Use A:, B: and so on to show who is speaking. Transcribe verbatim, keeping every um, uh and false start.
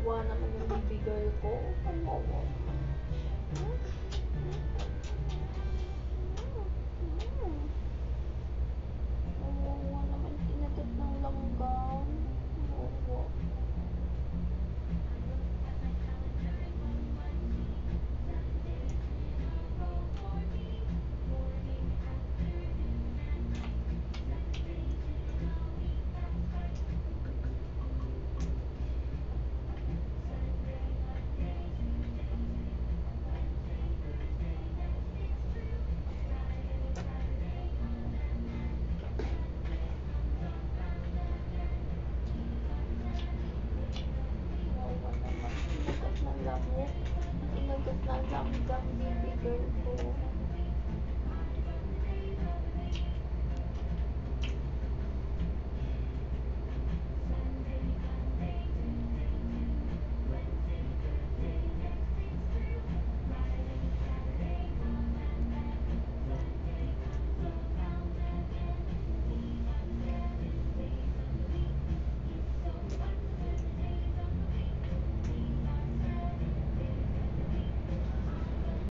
A: Kawawa naman yung baby girl ko. Kawawa. Kawawa naman, kinagat ng langgam. Kawawa. Kawawa naman, kinagat ng lamok. Kinagat ng langgam, baby girl ko.